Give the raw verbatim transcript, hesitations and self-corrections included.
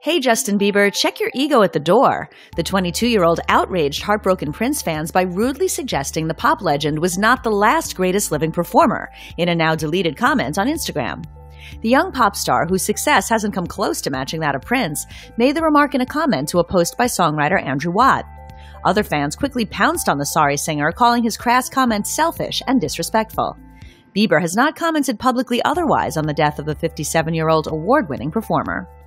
Hey Justin Bieber, check your ego at the door. The twenty-two-year-old outraged Heartbroken Prince fans by rudely suggesting the pop legend was not the last greatest living performer in a now-deleted comment on Instagram. The young pop star, whose success hasn't come close to matching that of Prince, made the remark in a comment to a post by songwriter Andrew Watt. Other fans quickly pounced on the sorry singer, calling his crass comment selfish and disrespectful. Bieber has not commented publicly otherwise on the death of the fifty-seven-year-old award-winning performer.